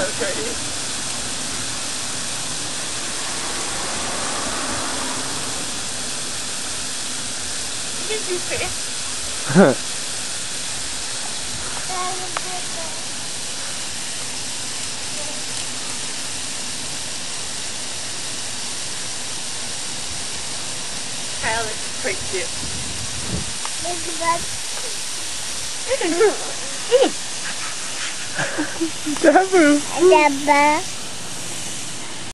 pretty. You can do face. Kyle looks quite cute. Dabu. Dabu.